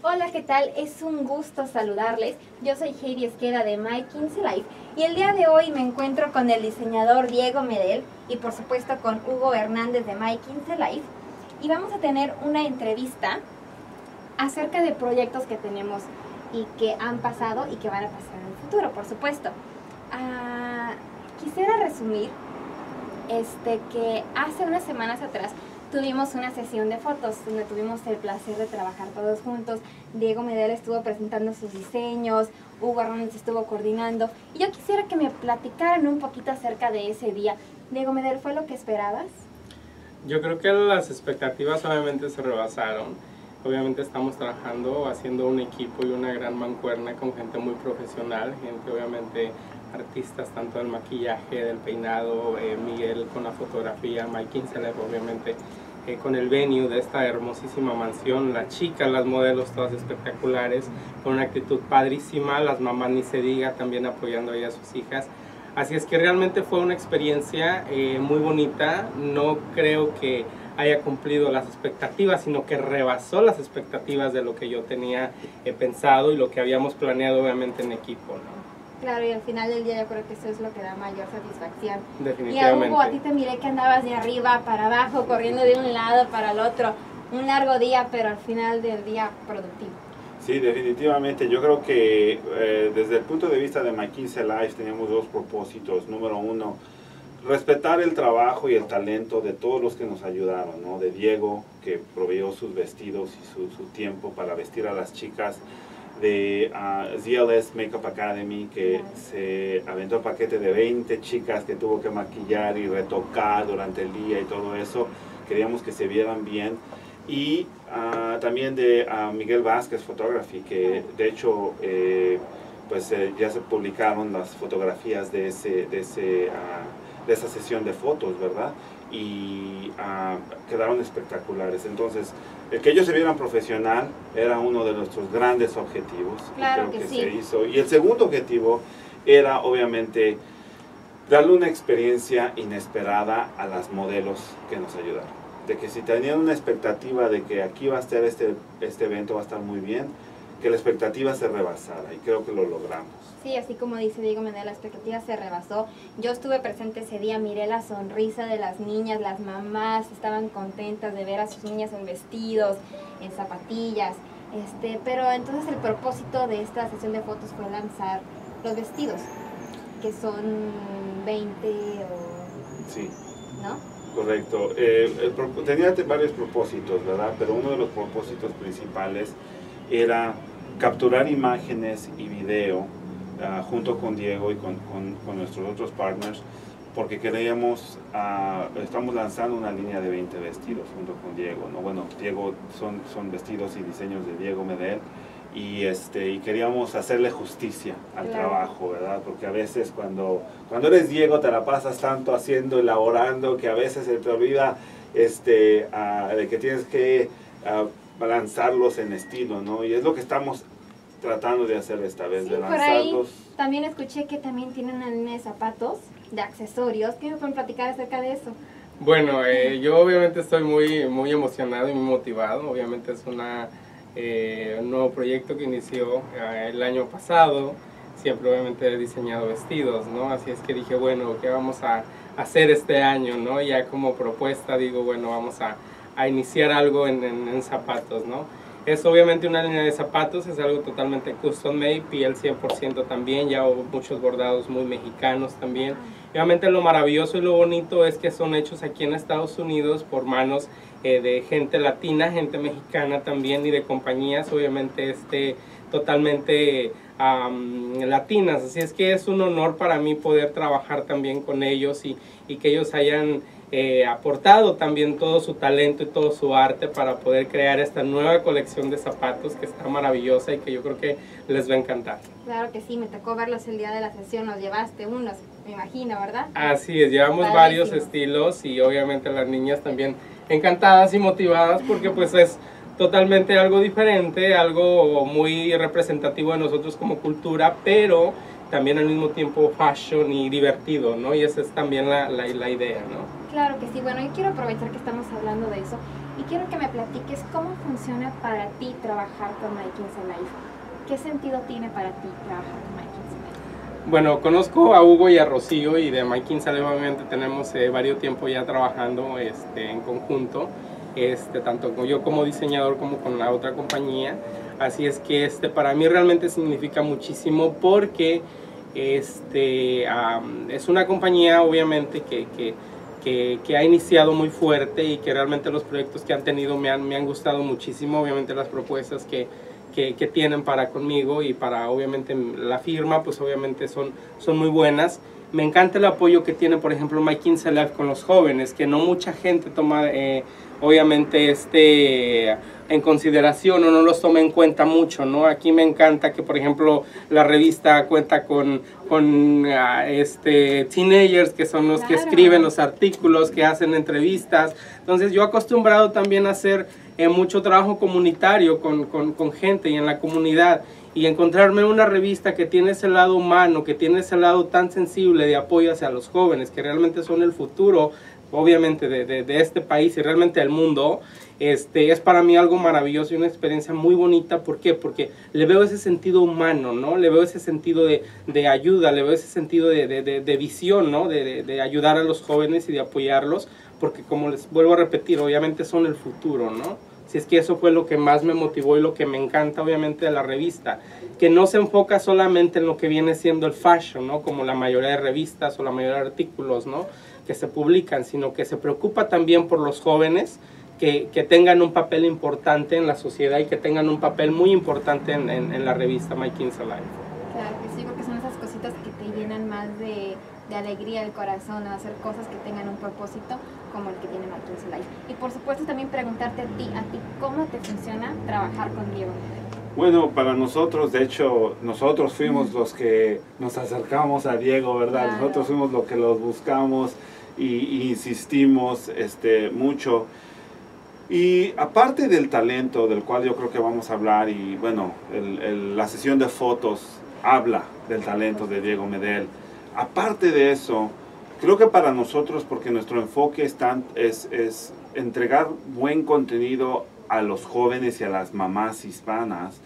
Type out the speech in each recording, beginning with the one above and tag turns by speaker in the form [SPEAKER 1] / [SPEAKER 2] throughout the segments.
[SPEAKER 1] Hola, ¿qué tal? Es un gusto saludarles. Yo soy Heidi Esqueda de My 15 Life y el día de hoy me encuentro con el diseñador Diego Medel y por supuesto con Hugo Hernández de My 15 Life y vamos a tener una entrevista acerca de proyectos que tenemos y que han pasado y que van a pasar en el futuro, por supuesto. Quisiera resumir que hace unas semanas atrás tuvimos una sesión de fotos donde tuvimos el placer de trabajar todos juntos. Diego Medel estuvo presentando sus diseños, Hugo Hernández estuvo coordinando y yo quisiera que me platicaran un poquito acerca de ese día. Diego Medel, ¿fue lo que esperabas?
[SPEAKER 2] Yo creo que las expectativas obviamente se rebasaron. Obviamente estamos trabajando, haciendo un equipo y una gran mancuerna con gente muy profesional, gente obviamente artistas tanto del maquillaje, del peinado, Miguel con la fotografía, My 15 Life obviamente con el venue de esta hermosísima mansión, las chicas, las modelos todas espectaculares, con una actitud padrísima, las mamás ni se diga también apoyando ahí a sus hijas. Así es que realmente fue una experiencia muy bonita. No creo que haya cumplido las expectativas, sino que rebasó las expectativas de lo que yo tenía pensado y lo que habíamos planeado obviamente en equipo, ¿no?
[SPEAKER 1] Claro, y al final del día yo creo que eso es lo que da mayor satisfacción.
[SPEAKER 2] Definitivamente.
[SPEAKER 1] Y a Hugo, a ti te miré que andabas de arriba para abajo, corriendo de un lado para el otro. Un largo día, pero al final del día productivo.
[SPEAKER 3] Sí, definitivamente. Yo creo que desde el punto de vista de My 15 Life teníamos dos propósitos. Número uno, respetar el trabajo y el talento de todos los que nos ayudaron, ¿no? De Diego, que proveyó sus vestidos y su tiempo para vestir a las chicas. De ZLS Makeup Academy, que se aventó el paquete de 20 chicas que tuvo que maquillar y retocar durante el día y todo eso. Queríamos que se vieran bien. Y también de Miguel Vázquez Photography, que de hecho ya se publicaron las fotografías de esa sesión de fotos, ¿verdad? Y quedaron espectaculares. Entonces, el que ellos se vieran profesional era uno de nuestros grandes objetivos.
[SPEAKER 1] Claro
[SPEAKER 3] que
[SPEAKER 1] sí.
[SPEAKER 3] se hizo. Y el segundo objetivo era obviamente darle una experiencia inesperada a las modelos que nos ayudaron. De que si tenían una expectativa de que aquí va a estar este evento, va a estar muy bien, que la expectativa se rebasara, y creo que lo logramos.
[SPEAKER 1] Sí, así como dice Diego Medel, la expectativa se rebasó. Yo estuve presente ese día, miré la sonrisa de las niñas, las mamás estaban contentas de ver a sus niñas en vestidos, en zapatillas. Pero entonces el propósito de esta sesión de fotos fue lanzar los vestidos, que son 20 o...
[SPEAKER 3] Sí.
[SPEAKER 1] ¿No?
[SPEAKER 3] Correcto. Tenía varios propósitos, ¿verdad? Pero uno de los propósitos principales era capturar imágenes y video junto con Diego y con nuestros otros partners, porque queríamos, estamos lanzando una línea de 20 vestidos junto con Diego, ¿no? Bueno, Diego son vestidos y diseños de Diego Medel, y queríamos hacerle justicia al trabajo, ¿verdad? Porque a veces cuando eres Diego te la pasas tanto haciendo, elaborando, que a veces se te olvida de que tienes que lanzarlos en estilo, ¿no? Y es lo que estamos tratando de hacer esta vez,
[SPEAKER 1] sí,
[SPEAKER 3] de lanzarlos.
[SPEAKER 1] Por ahí también escuché que también tienen una línea de zapatos, de accesorios. ¿Qué me pueden platicar acerca de eso?
[SPEAKER 2] Bueno, yo obviamente estoy muy emocionado y muy motivado. Obviamente es un nuevo proyecto que inició el año pasado. Siempre obviamente he diseñado vestidos, ¿no? Así es que dije, bueno, ¿qué vamos a hacer este año, no? Ya como propuesta digo, bueno, vamos a iniciar algo en zapatos, ¿no? Es obviamente una línea de zapatos, es algo totalmente custom made, piel 100% también, ya hubo muchos bordados muy mexicanos también. Y obviamente lo maravilloso y lo bonito es que son hechos aquí en Estados Unidos por manos de gente latina, gente mexicana también y de compañías obviamente totalmente latinas. Así es que es un honor para mí poder trabajar también con ellos y que ellos hayan aportado también todo su talento y todo su arte para poder crear esta nueva colección de zapatos que está maravillosa y que yo creo que les va a encantar.
[SPEAKER 1] Claro que sí, me tocó verlos el día de la sesión, nos llevaste unos, me imagino, ¿verdad?
[SPEAKER 2] Así es, llevamos varios estilos y obviamente las niñas también encantadas y motivadas porque pues es totalmente algo diferente, algo muy representativo de nosotros como cultura, pero también al mismo tiempo fashion y divertido, ¿no? Y esa es también la idea, ¿no?
[SPEAKER 1] Claro que sí. Bueno, yo quiero aprovechar que estamos hablando de eso Y quiero que me platiques cómo funciona para ti trabajar con My Kinsey Life. ¿Qué sentido tiene para ti trabajar con My Kinsey Life?
[SPEAKER 2] Bueno, conozco a Hugo y a Rocío, y de My Kinsey Life obviamente tenemos varios tiempo ya trabajando en conjunto, tanto yo como diseñador como con la otra compañía. Así es que para mí realmente significa muchísimo, porque es una compañía obviamente que ha iniciado muy fuerte, y que realmente los proyectos que han tenido me han gustado muchísimo. Obviamente las propuestas que tienen para conmigo y para obviamente la firma, pues obviamente son muy buenas. Me encanta el apoyo que tiene, por ejemplo, My Kinsey Life con los jóvenes, que no mucha gente toma obviamente en consideración, o no los toma en cuenta mucho, ¿no? Aquí me encanta que, por ejemplo, la revista cuenta con teenagers, que son los que escriben los artículos, que hacen entrevistas. Entonces yo he acostumbrado también a hacer mucho trabajo comunitario con gente y en la comunidad, y encontrarme una revista que tiene ese lado humano, que tiene ese lado tan sensible de apoyo hacia los jóvenes, que realmente son el futuro, obviamente, de este país y realmente del mundo. Es para mí algo maravilloso y una experiencia muy bonita. ¿Por qué? Porque le veo ese sentido humano, ¿no? Le veo ese sentido de ayuda, le veo ese sentido de visión, ¿no? De ayudar a los jóvenes y de apoyarlos, porque, como les vuelvo a repetir, obviamente son el futuro, ¿no? Si es que eso fue lo que más me motivó y lo que me encanta obviamente de la revista, que no se enfoca solamente en lo que viene siendo el fashion, ¿no? Como la mayoría de revistas o la mayoría de artículos, ¿no?, que se publican, sino que se preocupa también por los jóvenes, que tengan un papel importante en la sociedad, y que tengan un papel muy importante en la revista My Kinsey Life.
[SPEAKER 1] Claro que sí, creo que son esas cositas que te llenan más de alegría el corazón, ¿no? Hacer cosas que tengan un propósito como el que tiene My Kinsey Life. Y por supuesto también preguntarte a ti, ¿cómo te funciona trabajar con Diego Medel?
[SPEAKER 3] Bueno, para nosotros, de hecho, nosotros fuimos los que nos acercamos a Diego, ¿verdad?
[SPEAKER 1] Claro.
[SPEAKER 3] Nosotros fuimos los que los buscamos y insistimos mucho. Y aparte del talento, del cual yo creo que vamos a hablar, y bueno, la sesión de fotos habla del talento de Diego Medel. Aparte de eso, creo que para nosotros, porque nuestro enfoque es entregar buen contenido a los jóvenes y a las mamás hispanas,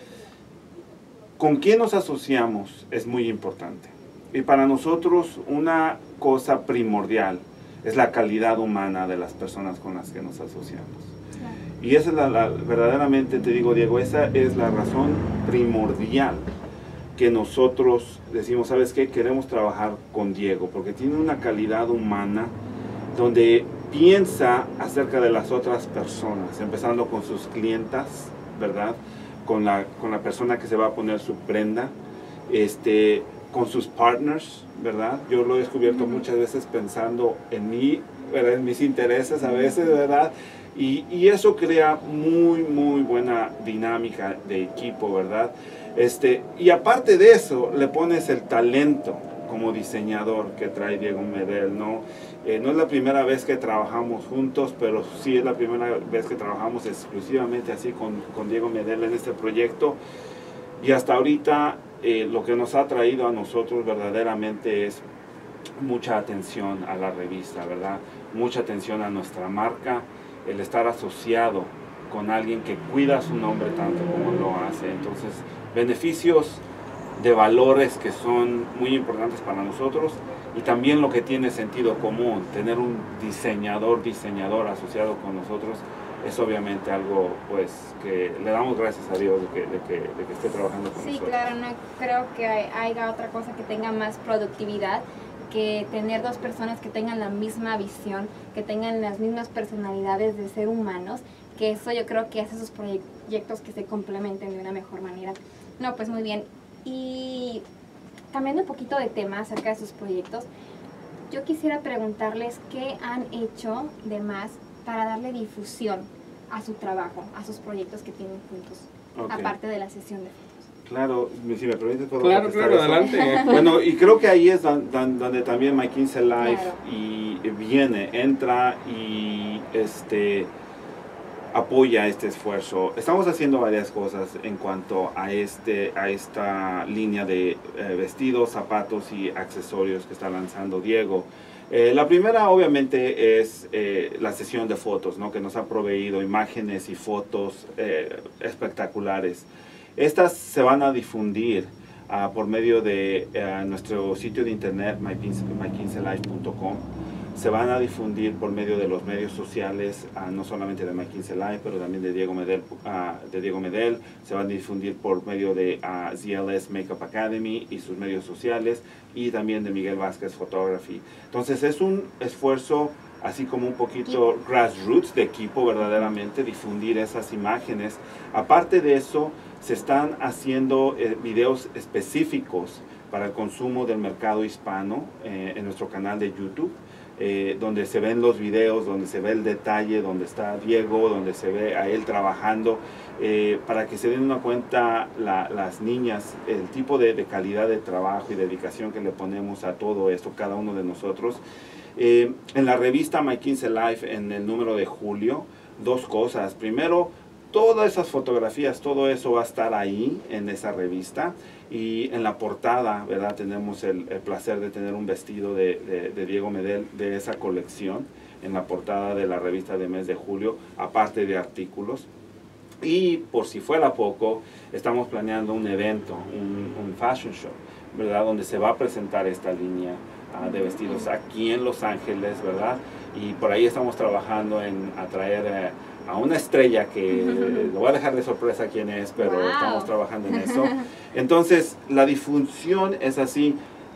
[SPEAKER 3] con quién nos asociamos es muy importante. Y para nosotros una cosa primordial es la calidad humana de las personas con las que nos asociamos. Y esa es verdaderamente, te digo, Diego, esa es la razón primordial que nosotros decimos, ¿sabes qué? Queremos trabajar con Diego, porque tiene una calidad humana donde piensa acerca de las otras personas, empezando con sus clientas, ¿verdad? Con la persona que se va a poner su prenda, con sus partners, ¿verdad? Yo lo he descubierto muchas veces pensando en mí, ¿verdad? En mis intereses a veces, ¿verdad? Y eso crea muy buena dinámica de equipo, ¿verdad? Y aparte de eso, le pones el talento como diseñador que trae Diego Medel, ¿no? No es la primera vez que trabajamos juntos, pero sí es la primera vez que trabajamos exclusivamente así con Diego Medel en este proyecto. Y hasta ahorita lo que nos ha traído a nosotros verdaderamente es mucha atención a la revista, ¿verdad? Mucha atención a nuestra marca, el estar asociado con alguien que cuida su nombre tanto como lo hace. Entonces, beneficios de valores que son muy importantes para nosotros, y también lo que tiene sentido común, tener un diseñador asociado con nosotros, es obviamente algo pues que le damos gracias a Dios de que esté trabajando con nosotros.
[SPEAKER 1] Sí, claro, no creo que haya otra cosa que tenga más productividad que tener dos personas que tengan la misma visión, que tengan las mismas personalidades de ser humanos, que eso yo creo que hace esos proyectos que se complementen de una mejor manera. No, pues muy bien. Y cambiando un poquito de tema acerca de sus proyectos, yo quisiera preguntarles qué han hecho de más para darle difusión a su trabajo, a sus proyectos que tienen juntos, aparte de la sesión de fotos.
[SPEAKER 3] Claro, si me permites, puedo
[SPEAKER 2] Claro,
[SPEAKER 3] contestar eso?
[SPEAKER 2] adelante.
[SPEAKER 3] Bueno, y creo que ahí es donde también My Kinsey Life entra y apoya este esfuerzo. Estamos haciendo varias cosas en cuanto a esta línea de vestidos, zapatos y accesorios que está lanzando Diego. La primera obviamente es la sesión de fotos, ¿no? Que nos ha proveído imágenes y fotos espectaculares. Estas se van a difundir por medio de nuestro sitio de internet, mykinseylife.com. Se van a difundir por medio de los medios sociales, no solamente de My Kinsey Life, pero también de Diego Medel. Se van a difundir por medio de ZLS Makeup Academy y sus medios sociales, y también de Miguel Vázquez Photography. Entonces es un esfuerzo así como un poquito grassroots de equipo, verdaderamente, difundir esas imágenes. Aparte de eso, se están haciendo videos específicos para el consumo del mercado hispano en nuestro canal de YouTube. Donde se ven los videos, donde se ve el detalle, donde está Diego, donde se ve a él trabajando, para que se den una cuenta las niñas, el tipo de calidad de trabajo y dedicación que le ponemos a todo esto, cada uno de nosotros. En la revista My Kinsey Life, en el número de julio, dos cosas. Primero, todas esas fotografías, todo eso va a estar ahí en esa revista. Y en la portada, ¿verdad? Tenemos el placer de tener un vestido de Diego Medel de esa colección en la portada de la revista de mes de julio, aparte de artículos. Y por si fuera poco, estamos planeando un evento, un fashion show, ¿verdad? Donde se va a presentar esta línea de vestidos aquí en Los Ángeles, ¿verdad? Y por ahí estamos trabajando en atraer a una estrella que lo voy a dejar de sorpresa quién es, pero estamos trabajando en eso. Entonces, la difusión es así,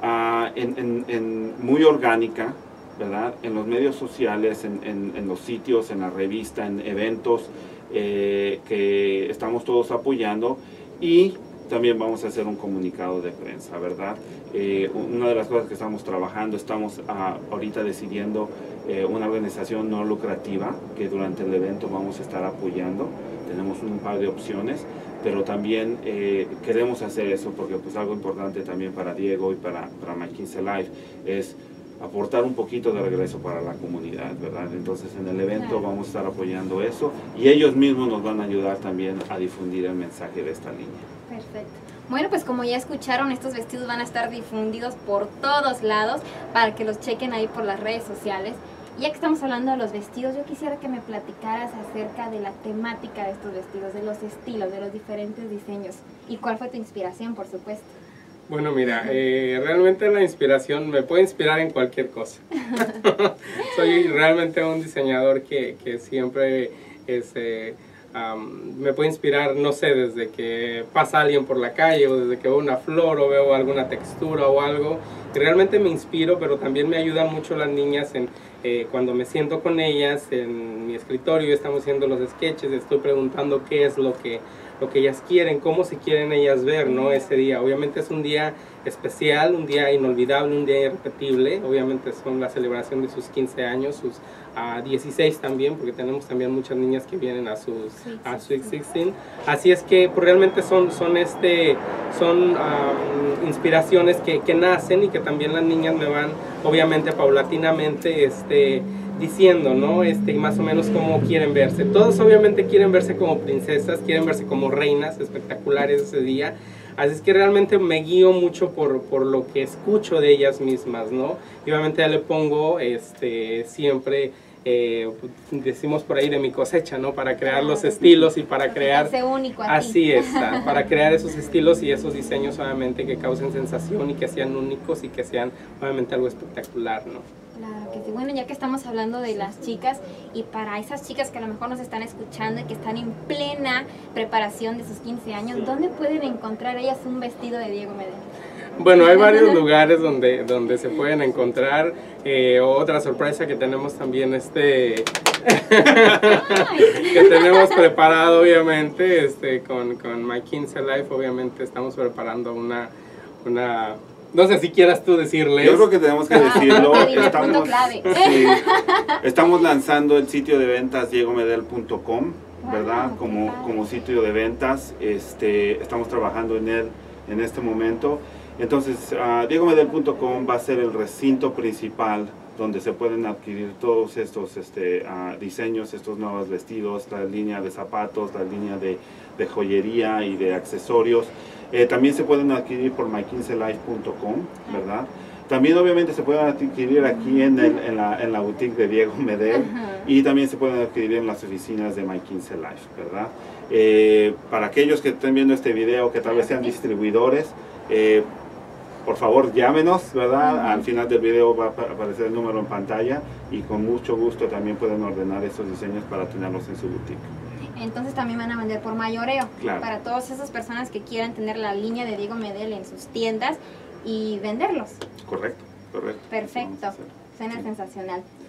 [SPEAKER 3] muy orgánica, ¿verdad? En los medios sociales, en los sitios, en la revista, en eventos que estamos todos apoyando, y también vamos a hacer un comunicado de prensa, ¿verdad? Una de las cosas que estamos trabajando, estamos ahorita decidiendo una organización no lucrativa que durante el evento vamos a estar apoyando. Tenemos un par de opciones, pero también queremos hacer eso porque pues algo importante también para Diego y para My Kinsey Life es aportar un poquito de regreso para la comunidad, ¿verdad? Entonces en el evento vamos a estar apoyando eso, y ellos mismos nos van a ayudar también a difundir el mensaje de esta línea.
[SPEAKER 1] Perfecto. Bueno, pues como ya escucharon, estos vestidos van a estar difundidos por todos lados para que los chequen ahí por las redes sociales. Ya que estamos hablando de los vestidos, yo quisiera que me platicaras acerca de la temática de estos vestidos, de los estilos, de los diferentes diseños. ¿Y cuál fue tu inspiración, por supuesto?
[SPEAKER 2] Bueno, mira, realmente la inspiración me puede inspirar en cualquier cosa. Soy realmente un diseñador que siempre me puede inspirar, no sé, desde que pasa alguien por la calle, o desde que veo una flor o veo alguna textura o algo. Y realmente me inspiro, pero también me ayudan mucho las niñas cuando me siento con ellas en mi escritorio y estamos haciendo los sketches, estoy preguntando qué es lo que ellas quieren, cómo se quieren ellas ver, ¿no? Ese día. Obviamente es un día especial, un día inolvidable, un día irrepetible. Obviamente son la celebración de sus 15 años, sus 16 también, porque tenemos también muchas niñas que vienen a sus Sweet 16. Así es que pues, realmente son inspiraciones que nacen y que también las niñas me van, obviamente, paulatinamente, diciendo, ¿no? Y más o menos cómo quieren verse. Todos obviamente quieren verse como princesas, quieren verse como reinas espectaculares ese día. Así es que realmente me guío mucho por lo que escucho de ellas mismas, ¿no? Y obviamente ya le pongo siempre, decimos por ahí, de mi cosecha, ¿no? Para crear los estilos y para crear...
[SPEAKER 1] Único a ti.
[SPEAKER 2] Así es, para crear esos estilos y esos diseños obviamente que causen sensación y que sean únicos y que sean obviamente algo espectacular, ¿no?
[SPEAKER 1] Claro que sí. Bueno, ya que estamos hablando de las chicas, y para esas chicas que a lo mejor nos están escuchando y que están en plena preparación de sus 15 años, ¿dónde pueden encontrar ellas un vestido de Diego Medel?
[SPEAKER 2] Bueno, hay varios lugares donde se pueden encontrar. Otra sorpresa que tenemos también que tenemos preparado, obviamente, con My Kinsey Life, obviamente estamos preparando una no sé si quieras tú decirles.
[SPEAKER 3] Yo creo que tenemos que decirlo.
[SPEAKER 1] Estamos
[SPEAKER 3] lanzando el sitio de ventas diegomedel.com, ¿verdad? Como sitio de ventas. Estamos trabajando en él en este momento. Entonces, diegomedel.com va a ser el recinto principal donde se pueden adquirir todos estos diseños, estos nuevos vestidos, la línea de zapatos, la línea de joyería y de accesorios. También se pueden adquirir por mykinseylife.com, ¿verdad? También obviamente se pueden adquirir aquí en la boutique de Diego Medel, y también se pueden adquirir en las oficinas de My 15 Life, ¿verdad? Para aquellos que estén viendo este video, que tal vez sean distribuidores, por favor llámenos, ¿verdad? Al final del video va a aparecer el número en pantalla, y con mucho gusto también pueden ordenar estos diseños para tenerlos en su boutique.
[SPEAKER 1] Entonces también van a vender por mayoreo,
[SPEAKER 3] claro,
[SPEAKER 1] para todas esas personas que quieran tener la línea de Diego Medel en sus tiendas y venderlos.
[SPEAKER 3] Correcto, correcto.
[SPEAKER 1] Perfecto, suena sensacional.